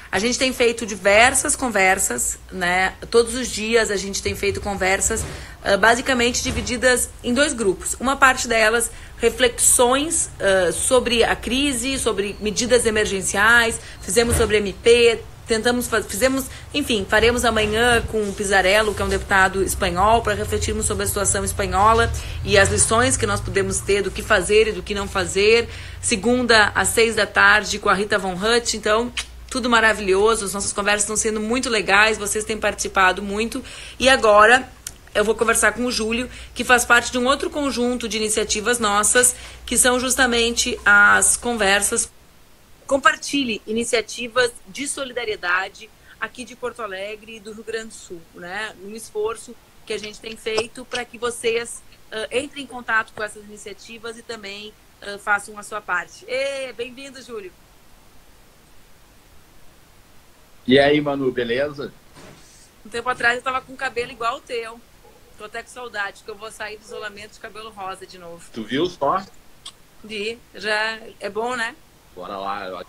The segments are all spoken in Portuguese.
A gente tem feito diversas conversas, né? Todos os dias a gente tem feito conversas basicamente divididas em 2 grupos. Uma parte delas, reflexões sobre a crise, sobre medidas emergenciais, fizemos sobre MP, enfim, faremos amanhã com o Pizzarello, que é um deputado espanhol, para refletirmos sobre a situação espanhola e as lições que nós podemos ter do que fazer e do que não fazer. Segunda, às 6 da tarde, com a Rita Von Hutt. Então, tudo maravilhoso, as nossas conversas estão sendo muito legais, vocês têm participado muito. E agora eu vou conversar com o Júlio, que faz parte de um outro conjunto de iniciativas nossas, que são justamente as conversas. Compartilhe iniciativas de solidariedade aqui de Porto Alegre e do Rio Grande do Sul, né? Um esforço que a gente tem feito para que vocês entrem em contato com essas iniciativas e também façam a sua parte. Bem-vindo, Júlio. E aí, Manu, beleza? Um tempo atrás eu estava com o cabelo igual o teu. Tô até com saudade, que eu vou sair do isolamento de cabelo rosa de novo. Tu viu só? Já é bom, né? Bora lá,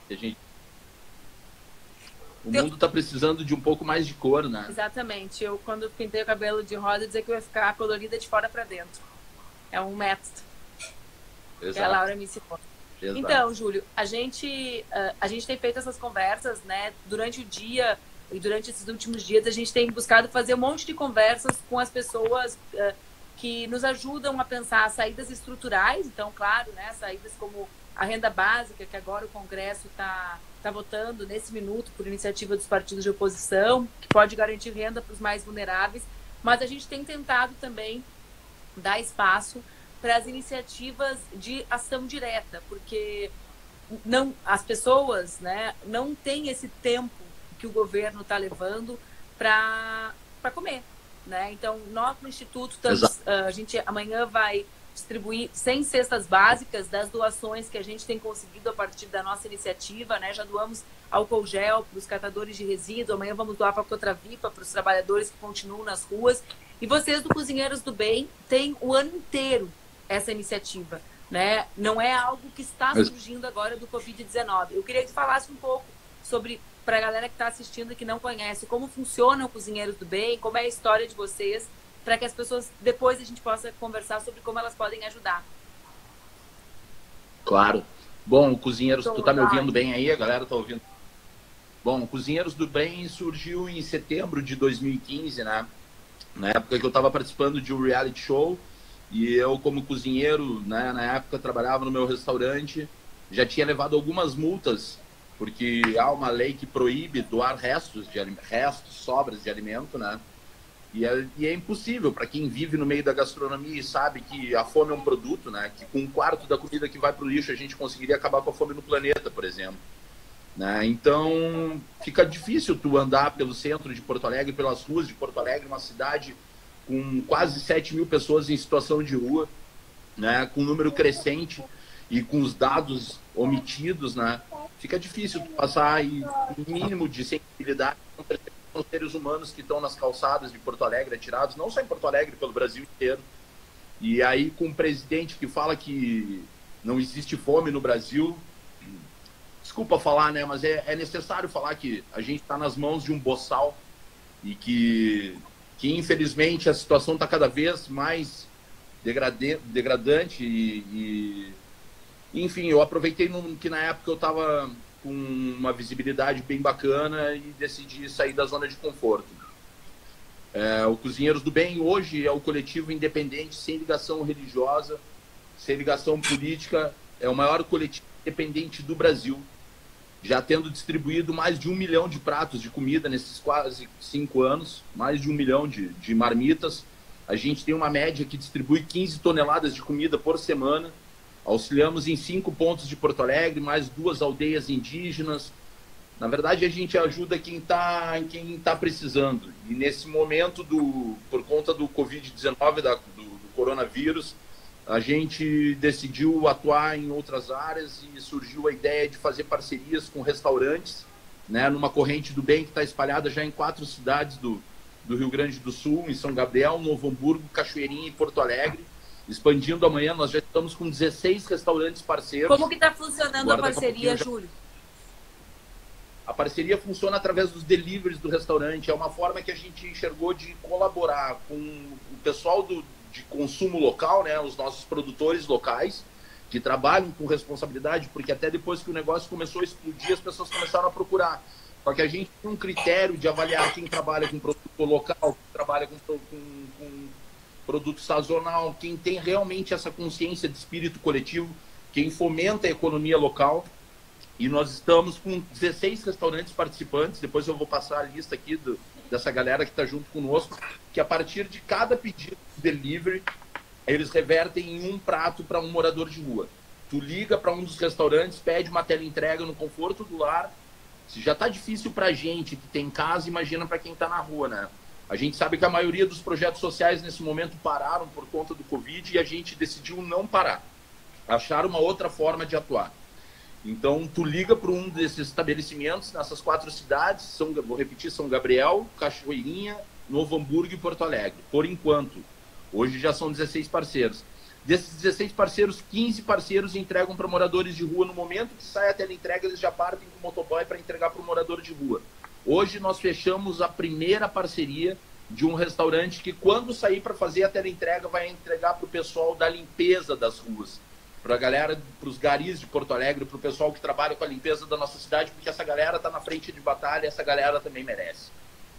o mundo tá precisando de um pouco mais de cor, né? Exatamente. Eu, quando pintei o cabelo de rosa, dizia que eu ia ficar colorida de fora para dentro. É um método. Exato. Que a Laura me ensinou. Exato. Então, Júlio, a gente tem feito essas conversas, né? Durante o dia e durante esses últimos dias, a gente tem buscado fazer um monte de conversas com as pessoas que nos ajudam a pensar saídas estruturais. Então, claro, né? Saídas como a renda básica, que agora o Congresso está votando nesse minuto por iniciativa dos partidos de oposição, que pode garantir renda para os mais vulneráveis, mas a gente tem tentado também dar espaço para as iniciativas de ação direta, porque as pessoas, né, não têm esse tempo que o governo está levando para comer, né? Então, nós no Instituto, a gente amanhã vai distribuir 100 cestas básicas das doações que a gente tem conseguido a partir da nossa iniciativa, né? Já doamos álcool gel para os catadores de resíduo, amanhã vamos doar para a Cotravipa, para os trabalhadores que continuam nas ruas. E vocês do Cozinheiros do Bem têm o ano inteiro essa iniciativa, né? Não é algo que está surgindo agora do Covid-19. Eu queria que você falasse um pouco sobre, para a galera que está assistindo e que não conhece, como funciona o Cozinheiros do Bem, como é a história de vocês, para que as pessoas, depois a gente possa conversar sobre como elas podem ajudar. Claro. Bom, o Cozinheiros, tu tá me ouvindo bem aí? A galera tá ouvindo? Bom, o Cozinheiros do Bem surgiu em setembro de 2015, né? Na época que eu estava participando de um reality show e eu, como cozinheiro, né, na época trabalhava no meu restaurante, já tinha levado algumas multas, porque há uma lei que proíbe doar restos, sobras de alimento, né? E é impossível para quem vive no meio da gastronomia e sabe que a fome é um produto, né? Que com 1/4 da comida que vai para o lixo a gente conseguiria acabar com a fome no planeta, por exemplo. Né? Então fica difícil tu andar pelo centro de Porto Alegre, pelas ruas de Porto Alegre, uma cidade com quase 7 mil pessoas em situação de rua, né? Com um número crescente e com os dados omitidos, né? Fica difícil tu passar aí um mínimo de sensibilidade com os seres humanos que estão nas calçadas de Porto Alegre atirados, não só em Porto Alegre, pelo Brasil inteiro. E aí com um presidente que fala que não existe fome no Brasil, desculpa falar, né, mas é necessário falar que a gente está nas mãos de um boçal e que infelizmente a situação está cada vez mais degradante enfim, eu aproveitei que na época eu estava com uma visibilidade bem bacana e decidi sair da zona de conforto. O Cozinheiros do Bem hoje é o coletivo independente, sem ligação religiosa, sem ligação política, é o maior coletivo independente do Brasil, já tendo distribuído mais de 1 milhão de pratos de comida nesses quase 5 anos, mais de 1 milhão de marmitas. A gente tem uma média que distribui 15 toneladas de comida por semana. Auxiliamos em 5 pontos de Porto Alegre, mais 2 aldeias indígenas. Na verdade, a gente ajuda quem tá precisando. E nesse momento, por conta do Covid-19, do coronavírus, a gente decidiu atuar em outras áreas e surgiu a ideia de fazer parcerias com restaurantes, né, numa corrente do bem que está espalhada já em 4 cidades do Rio Grande do Sul, em São Gabriel, Novo Hamburgo, Cachoeirinha e Porto Alegre. Expandindo amanhã, nós já estamos com 16 restaurantes parceiros. Como que está funcionando a parceria, Júlio? A parceria funciona através dos deliveries do restaurante. É uma forma que a gente enxergou de colaborar com o pessoal de consumo local, né? Os nossos produtores locais, que trabalham com responsabilidade, porque até depois que o negócio começou a explodir, as pessoas começaram a procurar. Só que a gente tem um critério de avaliar quem trabalha com produto local, quem trabalha com produto sazonal, quem tem realmente essa consciência de espírito coletivo, quem fomenta a economia local. E nós estamos com 16 restaurantes participantes. Depois eu vou passar a lista aqui dessa galera que está junto conosco, que a partir de cada pedido de delivery, eles revertem em um prato para um morador de rua. Tu liga para um dos restaurantes, pede uma teleentrega no conforto do lar. Se já está difícil para a gente que tem casa, imagina para quem está na rua, né? A gente sabe que a maioria dos projetos sociais nesse momento pararam por conta do Covid e a gente decidiu não parar. Achar uma outra forma de atuar. Então, tu liga para um desses estabelecimentos nessas 4 cidades, vou repetir, São Gabriel, Cachoeirinha, Novo Hamburgo e Porto Alegre. Por enquanto. Hoje já são 16 parceiros. Desses 16 parceiros, 15 parceiros entregam para moradores de rua. No momento que sai a teleentrega, eles já partem com o motoboy para entregar para o morador de rua. Hoje nós fechamos a primeira parceria de um restaurante que, quando sair para fazer a teleentrega, vai entregar para o pessoal da limpeza das ruas. Para a galera, para os garis de Porto Alegre, para o pessoal que trabalha com a limpeza da nossa cidade, porque essa galera está na frente de batalha, essa galera também merece.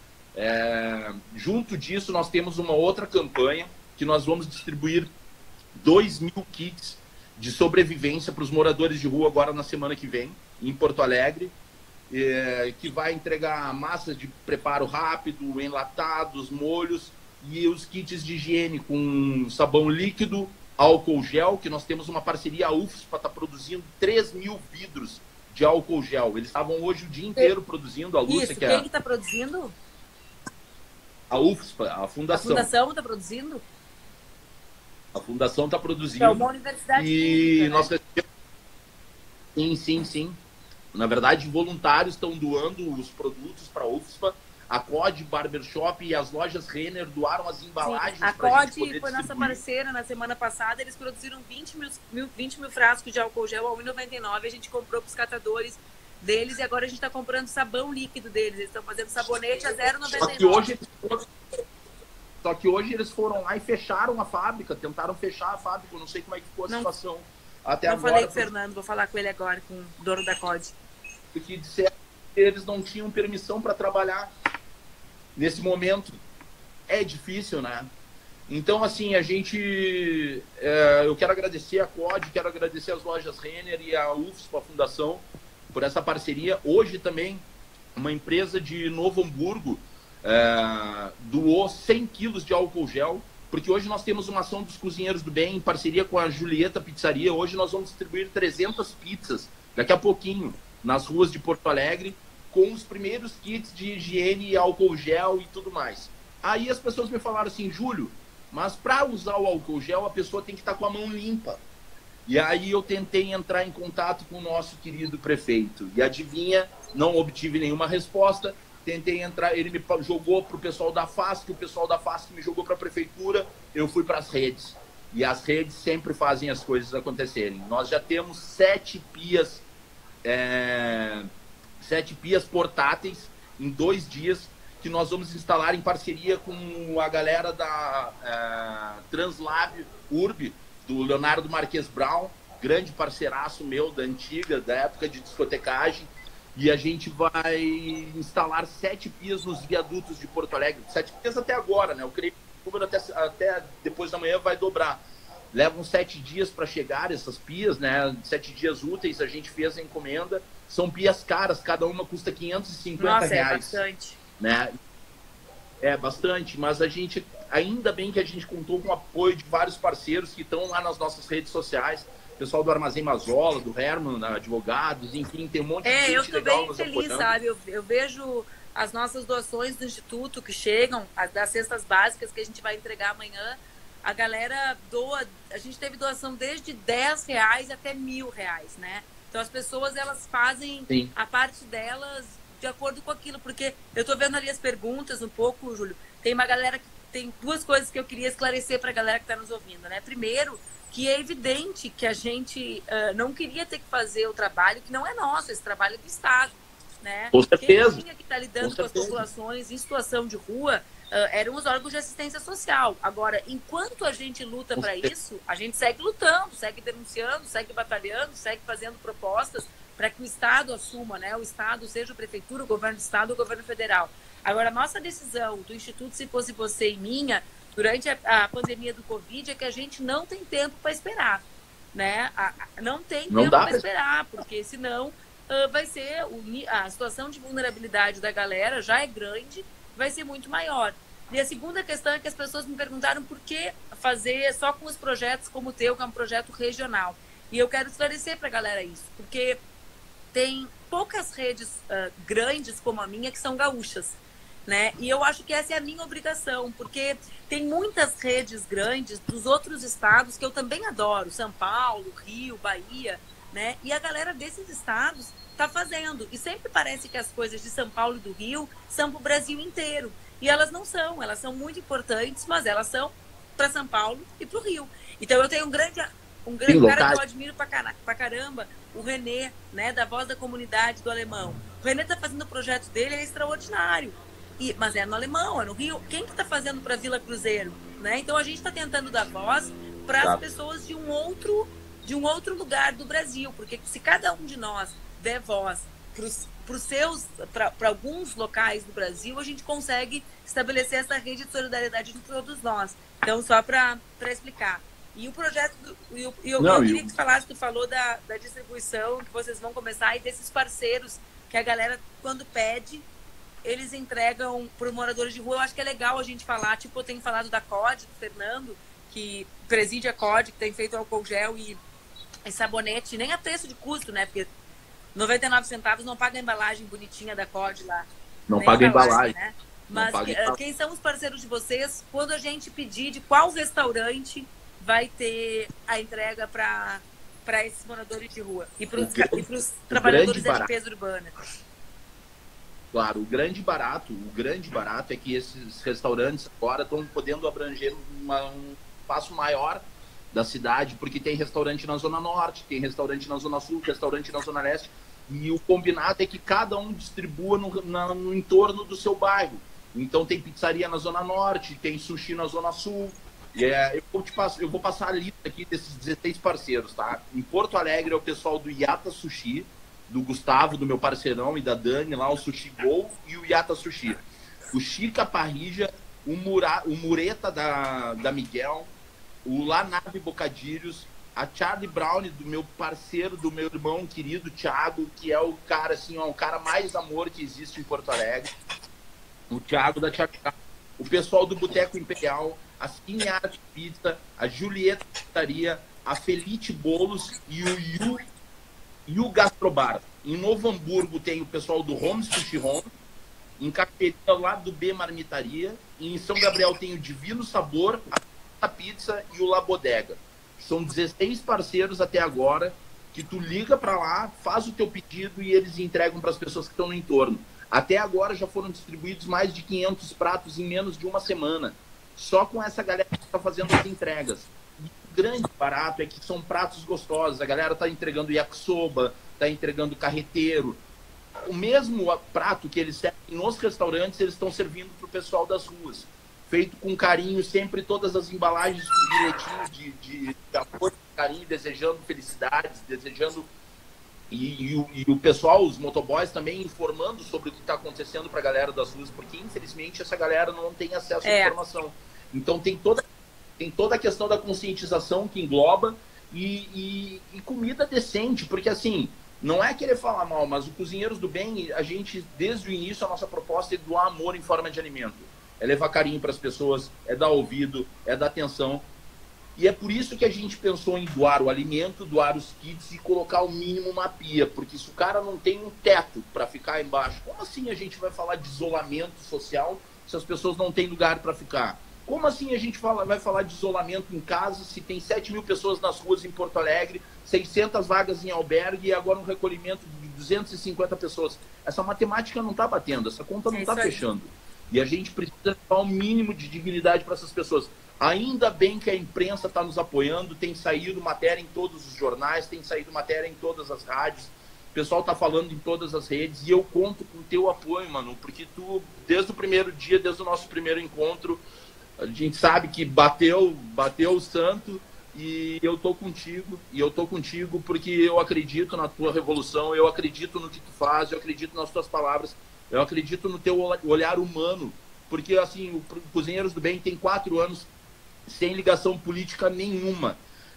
Junto disso, nós temos uma outra campanha que nós vamos distribuir 2.000 kits de sobrevivência para os moradores de rua agora na semana que vem, em Porto Alegre, que vai entregar massas de preparo rápido, enlatados, molhos e os kits de higiene com sabão líquido, álcool gel, que nós temos uma parceria, a UFSPA está produzindo 3.000 vidros de álcool gel. Eles estavam hoje o dia inteiro produzindo, a Lúcia... Isso, quem que está produzindo? A UFSPA, a fundação. A fundação está produzindo? A fundação está produzindo. É uma universidade e pública, nós né? Sim. Na verdade, voluntários estão doando os produtos para a UFSPA. A COD Barbershop e as lojas Renner doaram as embalagens. Sim, a COD foi nossa parceira na semana passada. Eles produziram 20 mil frascos de álcool gel a R$ 1,99. A gente comprou para os catadores deles e agora a gente está comprando sabão líquido deles. Eles estão fazendo sabonete a R$ 0,99. Só que hoje eles foram lá e fecharam a fábrica, tentaram fechar a fábrica. Eu não sei como é que ficou a situação até agora. Não falei com o Fernando, vou falar com ele agora, com o dono da COD. Porque disseram que eles não tinham permissão para trabalhar. Nesse momento é difícil, né? Então, assim, a gente... eu quero agradecer a COD, quero agradecer as lojas Renner e a UFSPA, a Fundação, por essa parceria. Hoje também, uma empresa de Novo Hamburgo doou 100 quilos de álcool gel, porque hoje nós temos uma ação dos Cozinheiros do Bem, em parceria com a Julieta Pizzaria. Hoje nós vamos distribuir 300 pizzas, daqui a pouquinho, nas ruas de Porto Alegre, com os primeiros kits de higiene, álcool gel e tudo mais. Aí as pessoas me falaram assim, Júlio, mas para usar o álcool gel a pessoa tem que estar com a mão limpa. E aí eu tentei entrar em contato com o nosso querido prefeito. E adivinha, não obtive nenhuma resposta. Tentei entrar, ele me jogou para o pessoal da FASC, o pessoal da FASC me jogou para a prefeitura, eu fui para as redes. E as redes sempre fazem as coisas acontecerem. Nós já temos 7 pias... 7 pias portáteis em 2 dias que nós vamos instalar em parceria com a galera da Translab Urb, do Leonardo Marques Brown, grande parceiraço meu da antiga, da época de discotecagem, e a gente vai instalar 7 pias nos viadutos de Porto Alegre, 7 pias até agora, né? Eu creio que o número até depois da manhã vai dobrar. Levam 7 dias para chegar essas pias, né? 7 dias úteis, a gente fez a encomenda. São pias caras, cada uma custa R$550. Nossa, reais. É bastante. Né? É bastante, mas a gente, ainda bem que a gente contou com o apoio de vários parceiros que estão lá nas nossas redes sociais. Pessoal do Armazém Mazola, do Herman, advogados, enfim, tem um monte de gente eu tô legal bem nos feliz, apoiando. sabe? Eu vejo as nossas doações do Instituto que chegam, das cestas básicas que a gente vai entregar amanhã. A galera doa, a gente teve doação desde R$10 até R$1.000, né? Então as pessoas, elas fazem Sim. a parte delas de acordo com aquilo, porque eu tô vendo ali as perguntas um pouco, Júlio, tem uma galera que tem 2 coisas que eu queria esclarecer pra galera que tá nos ouvindo, né? Primeiro, que é evidente que a gente não queria ter que fazer o trabalho que não é nosso, esse trabalho é do Estado. né? Com certeza. Quem tinha que estar lidando com as populações em situação de rua eram os órgãos de assistência social. Agora, enquanto a gente luta para isso, a gente segue lutando, segue denunciando, segue batalhando, segue fazendo propostas para que o Estado assuma, né? O Estado, seja a Prefeitura, o Governo do Estado ou o Governo Federal. Agora, a nossa decisão do Instituto Se Fosse Você e Minha, durante a pandemia do Covid, é que a gente não tem tempo para esperar, né? Não tem tempo para esperar, porque senão vai ser a situação de vulnerabilidade da galera já é grande, vai ser muito maior. E a segunda questão é que as pessoas me perguntaram por que fazer só com os projetos como o teu, que é um projeto regional. E eu quero esclarecer para a galera isso, porque tem poucas redes grandes como a minha que são gaúchas, né? E eu acho que essa é a minha obrigação, porque tem muitas redes grandes dos outros estados que eu também adoro, São Paulo, Rio, Bahia, né? E a galera desses estados está fazendo. E sempre parece que as coisas de São Paulo e do Rio são para o Brasil inteiro. E elas não são. Elas são muito importantes, mas elas são para São Paulo e para o Rio. Então eu tenho um grande cara que eu admiro pra caramba, o René, né, da Voz da Comunidade do Alemão. O René está fazendo o projeto dele, é extraordinário. Mas é no Alemão, é no Rio. Quem que está fazendo para Vila Cruzeiro? Né? Então a gente está tentando dar voz para as pessoas de um outro lugar do Brasil. Porque se cada um de nós der voz para alguns locais do Brasil, a gente consegue estabelecer essa rede de solidariedade de todos nós. Então, só para explicar. E o projeto, eu queria que tu falou da distribuição, que vocês vão começar, e desses parceiros que a galera, quando pede, eles entregam para os moradores de rua. Eu acho que é legal a gente falar, tipo, eu tenho falado da COD, do Fernando, que preside a COD, que tem feito álcool gel e sabonete, nem a preço de custo, né? Porque 99 centavos não paga a embalagem bonitinha da COD lá. Não paga a embalagem. Né? Mas quem são os parceiros de vocês? Quando a gente pedir de qual restaurante vai ter a entrega para esses moradores de rua e para os trabalhadores da limpeza urbana? Claro, o grande barato é que esses restaurantes agora estão podendo abranger um espaço maior da cidade, porque tem restaurante na Zona Norte, tem restaurante na Zona Sul, restaurante na Zona Leste, e o combinado é que cada um distribua no entorno do seu bairro. Então tem pizzaria na Zona Norte, tem sushi na Zona Sul. Eu vou passar a lista aqui desses 16 parceiros, tá? Em Porto Alegre é o pessoal do Yata Sushi, do Gustavo, do meu parceirão, e da Dani, lá o Sushi Go e o Yata Sushi. O Chica Parrija, o Mureta da Miguel, o Lanave Bocadilhos, a Charlie Brown, do meu parceiro, do meu irmão querido Thiago, que é o cara, assim, ó, o cara mais amor que existe em Porto Alegre. O Thiago da Thiago, o pessoal do Boteco Imperial, a Cine Arte Pizza, a Julieta Pizzaria, a Felite Bolos e o Gastrobar. Em Novo Hamburgo tem o pessoal do Home Sushi Home, em Cachoeira lá do B Marmitaria, e em São Gabriel tem o Divino Sabor, a Pizza e o La Bodega. São 16 parceiros até agora, que tu liga para lá, faz o teu pedido e eles entregam para as pessoas que estão no entorno. Até agora já foram distribuídos mais de 500 pratos em menos de uma semana, só com essa galera que está fazendo as entregas. E o grande barato é que são pratos gostosos, a galera está entregando yakisoba, está entregando carreteiro. O mesmo prato que eles servem nos restaurantes, eles estão servindo para o pessoal das ruas. Feito com carinho, sempre todas as embalagens com bilhetinho de amor, de carinho, desejando felicidades, desejando... E o pessoal, os motoboys também informando sobre o que está acontecendo para a galera das ruas, porque infelizmente essa galera não tem acesso à informação. Então tem toda a questão da conscientização que engloba e comida decente, porque assim, não é querer falar mal, mas o Cozinheiros do Bem, a gente, desde o início, a nossa proposta é doar amor em forma de alimento. É levar carinho para as pessoas, é dar ouvido, é dar atenção. E é por isso que a gente pensou em doar o alimento, doar os kits e colocar o mínimo uma pia. Porque se o cara não tem um teto para ficar embaixo, como assim a gente vai falar de isolamento social se as pessoas não têm lugar para ficar? Como assim a gente vai falar de isolamento em casa se tem 7 mil pessoas nas ruas em Porto Alegre, 600 vagas em albergue e agora um recolhimento de 250 pessoas? Essa matemática não está batendo, essa conta não está fechando. E a gente precisa dar um mínimo de dignidade para essas pessoas. Ainda bem que a imprensa está nos apoiando, tem saído matéria em todos os jornais, tem saído matéria em todas as rádios, o pessoal tá falando em todas as redes e eu conto com o teu apoio, Manu, porque tu, desde o primeiro dia, desde o nosso primeiro encontro, a gente sabe que bateu o santo e eu tô contigo porque eu acredito na tua revolução, eu acredito no que tu faz, eu acredito nas tuas palavras, eu acredito no teu olhar humano, porque assim, o Cozinheiros do Bem tem 4 anos sem ligação política nenhuma.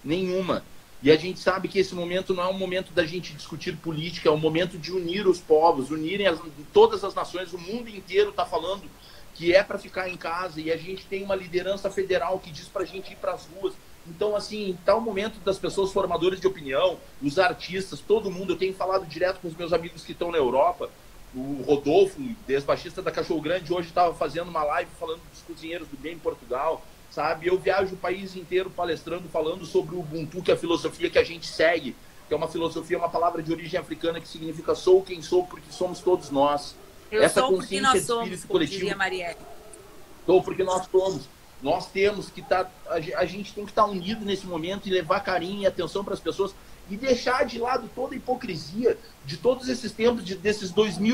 E a gente sabe que esse momento não é um momento da gente discutir política, é um momento de unir os povos, unirem todas as nações, o mundo inteiro está falando que é para ficar em casa e a gente tem uma liderança federal que diz para a gente ir para as ruas. Então, assim, está o momento das pessoas formadoras de opinião, os artistas, todo mundo. Eu tenho falado direto com os meus amigos que estão na Europa. O Rodolfo, ex-baixista da Cachorro Grande, hoje estava fazendo uma live falando dos Cozinheiros do Bem em Portugal. Sabe? Eu viajo o país inteiro palestrando, falando sobre o Ubuntu, que é a filosofia que a gente segue, que é uma filosofia, uma palavra de origem africana que significa sou quem sou porque somos todos nós. Essa consciência de espírito coletivo. Sou porque nós somos. Nós temos que estar, a gente tem que estar unido nesse momento e levar carinho e atenção para as pessoas e deixar de lado toda a hipocrisia de todos esses tempos, desses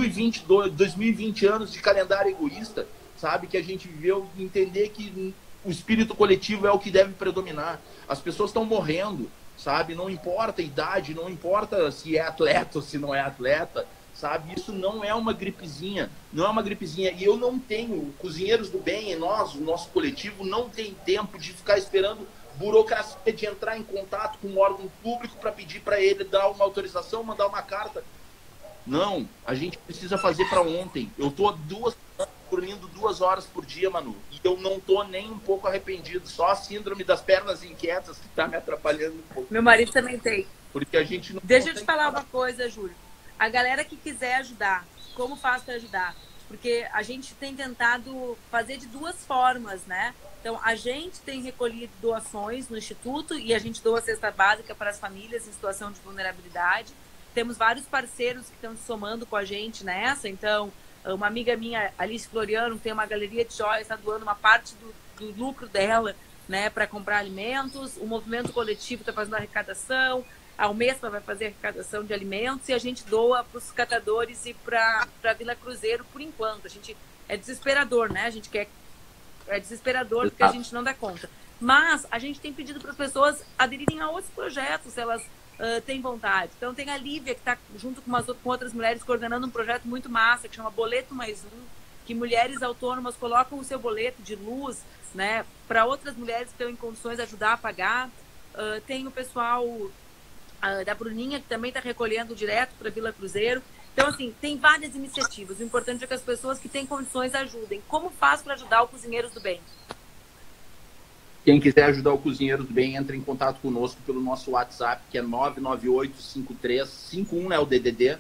2020 anos de calendário egoísta, sabe? Que a gente viveu, e entender que o espírito coletivo é o que deve predominar. As pessoas estão morrendo, sabe? Não importa a idade, não importa se é atleta ou se não é atleta, sabe? Isso não é uma gripezinha, não é uma gripezinha. E eu não tenho, Cozinheiros do Bem, nós, o nosso coletivo, não tem tempo de ficar esperando burocracia, de entrar em contato com um órgão público para pedir para ele dar uma autorização, mandar uma carta. Não, a gente precisa fazer para ontem. Eu estou dormindo 2 horas por dia, Manu, e eu não tô nem um pouco arrependido, só a síndrome das pernas inquietas que tá me atrapalhando um pouco. Meu marido também tem. Porque a gente não... Deixa eu te falar uma coisa, Júlio. A galera que quiser ajudar, como faz para ajudar? Porque a gente tem tentado fazer de 2 formas, né? Então, a gente tem recolhido doações no Instituto e a gente doa cesta básica para as famílias em situação de vulnerabilidade. Temos vários parceiros que estão se somando com a gente nessa, então... Uma amiga minha, Alice Floriano, tem uma galeria de joias, está doando uma parte do lucro dela, né, para comprar alimentos. O movimento coletivo está fazendo arrecadação. A Umespa vai fazer arrecadação de alimentos e a gente doa para os catadores e para a Vila Cruzeiro por enquanto. A gente é desesperador, né? A gente quer é desesperador porque a gente não dá conta. Mas a gente tem pedido para as pessoas aderirem a outros projetos, se elas tem vontade. Então tem a Lívia, que está junto com outras mulheres coordenando um projeto muito massa, que chama Boleto Mais Um, que mulheres autônomas colocam o seu boleto de luz, né, para outras mulheres que estão em condições de ajudar a pagar. Tem o pessoal da Bruninha, que também está recolhendo direto para a Vila Cruzeiro. Então, assim, tem várias iniciativas. O importante é que as pessoas que têm condições ajudem. Como faz para ajudar o Cozinheiros do Bem? Quem quiser ajudar o Cozinheiros do Bem, entra em contato conosco pelo nosso WhatsApp, que é 9985351, é o DDD,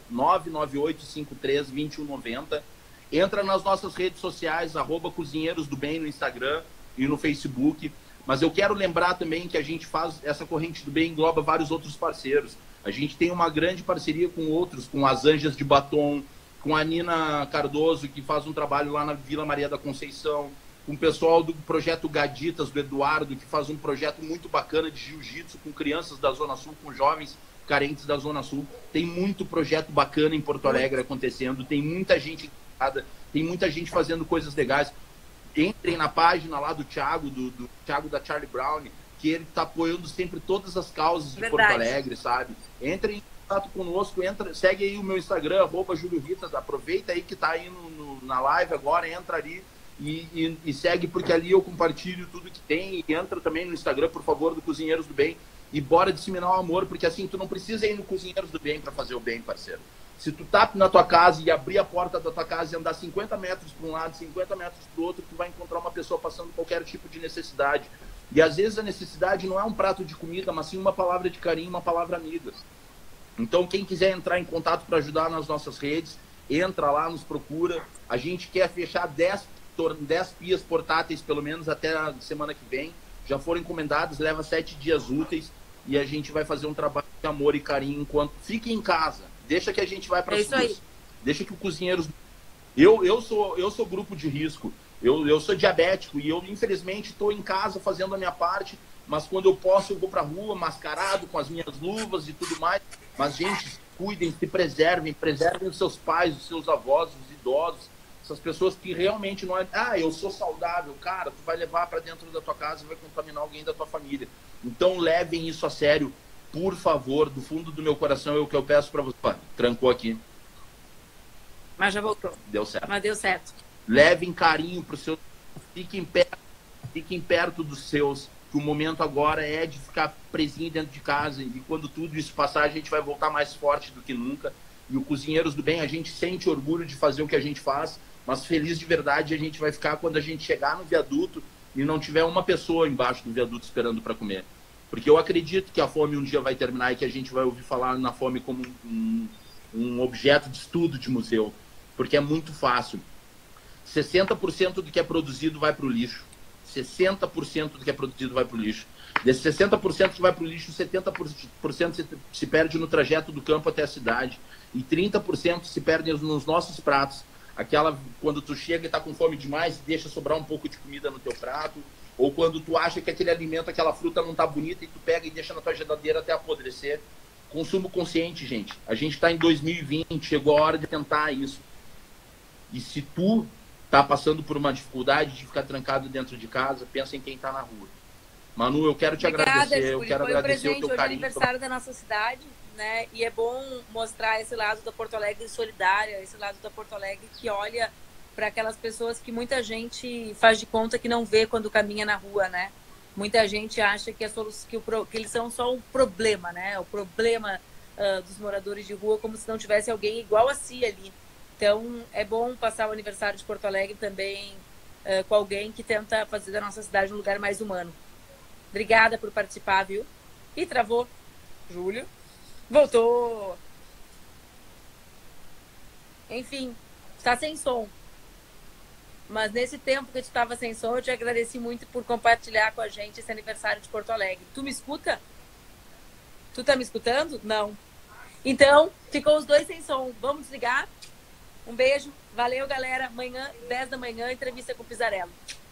998532190. Entra nas nossas redes sociais, @Cozinheiros do Bem no Instagram e no Facebook. Mas eu quero lembrar também que a gente faz, essa corrente do bem engloba vários outros parceiros. A gente tem uma grande parceria com outros, com as Anjas de Batom, com a Nina Cardoso, que faz um trabalho lá na Vila Maria da Conceição, com o pessoal do projeto Gaditas, do Eduardo, que faz um projeto muito bacana de jiu-jitsu com crianças da Zona Sul, com jovens carentes da Zona Sul. Tem muito projeto bacana em Porto Alegre acontecendo, tem muita gente, tem muita gente fazendo coisas legais. Entrem na página lá do Thiago, do Thiago da Charlie Brown, que ele está apoiando sempre todas as causas de Porto Alegre, sabe? Entrem em contato conosco, segue aí o meu Instagram, @JúlioRitas, aproveita aí que está aí na live agora, entra ali e segue, porque ali eu compartilho tudo que tem, e entra também no Instagram, por favor, do Cozinheiros do Bem, e bora disseminar o amor, porque assim, tu não precisa ir no Cozinheiros do Bem para fazer o bem, parceiro. Se tu tá na tua casa e abrir a porta da tua casa e andar 50 metros para um lado, 50 metros para o outro, tu vai encontrar uma pessoa passando qualquer tipo de necessidade. E às vezes a necessidade não é um prato de comida, mas sim uma palavra de carinho, uma palavra amiga. Então quem quiser entrar em contato para ajudar nas nossas redes, entra lá, nos procura. A gente quer fechar 10 pias portáteis, pelo menos até a semana que vem. Já foram encomendados, leva 7 dias úteis e a gente vai fazer um trabalho de amor e carinho enquanto... Fique em casa. Deixa que a gente vai para as ruas. Deixa que o Cozinheiros... Eu sou grupo de risco. Eu sou diabético e eu, infelizmente, estou em casa fazendo a minha parte, mas quando eu posso, eu vou para a rua, mascarado, com as minhas luvas e tudo mais. Mas, gente, cuidem, se preservem, preservem os seus pais, os seus avós, os idosos, essas pessoas que realmente não é... Ah, eu sou saudável. Cara, tu vai levar para dentro da tua casa e vai contaminar alguém da tua família. Então levem isso a sério, por favor, do fundo do meu coração, é o que eu peço para você. Trancou aqui. Mas já voltou. Deu certo. Mas deu certo. Levem carinho para os seus... Fiquem perto dos seus, que o momento agora é de ficar presinho dentro de casa, e quando tudo isso passar, a gente vai voltar mais forte do que nunca. E o Cozinheiros do Bem, a gente sente orgulho de fazer o que a gente faz, mas feliz de verdade a gente vai ficar quando a gente chegar no viaduto e não tiver uma pessoa embaixo do viaduto esperando para comer. Porque eu acredito que a fome um dia vai terminar e que a gente vai ouvir falar na fome como um objeto de estudo de museu. Porque é muito fácil. 60% do que é produzido vai para o lixo. 60% do que é produzido vai para o lixo. Desses 60% que vai para o lixo, 70% se perde no trajeto do campo até a cidade. E 30% se perde nos nossos pratos. Aquela, quando tu chega e está com fome demais, deixa sobrar um pouco de comida no teu prato. Ou quando tu acha que aquele alimento, aquela fruta não está bonita e tu pega e deixa na tua geladeira até apodrecer. Consumo consciente, gente. A gente está em 2020, chegou a hora de tentar isso. E se tu tá passando por uma dificuldade de ficar trancado dentro de casa, pensa em quem está na rua. Manu, eu quero te agradecer, Júlia. Eu quero Foi agradecer presente, o teu carinho. Hoje é aniversário da nossa cidade, né? E é bom mostrar esse lado da Porto Alegre solidária, esse lado da Porto Alegre que olha para aquelas pessoas que muita gente faz de conta que não vê quando caminha na rua, né? Muita gente acha que eles são só um problema, né? O problema dos moradores de rua, como se não tivesse alguém igual a si ali. Então, é bom passar o aniversário de Porto Alegre também com alguém que tenta fazer da nossa cidade um lugar mais humano. Obrigada por participar, viu? E travou. Júlio. Voltou. Enfim, está sem som. Mas nesse tempo que tu estava sem som, eu te agradeci muito por compartilhar com a gente esse aniversário de Porto Alegre. Tu me escuta? Tu tá me escutando? Não. Então, ficou os dois sem som. Vamos desligar? Um beijo. Valeu, galera. Amanhã, 10 da manhã, entrevista com o Pizzarello.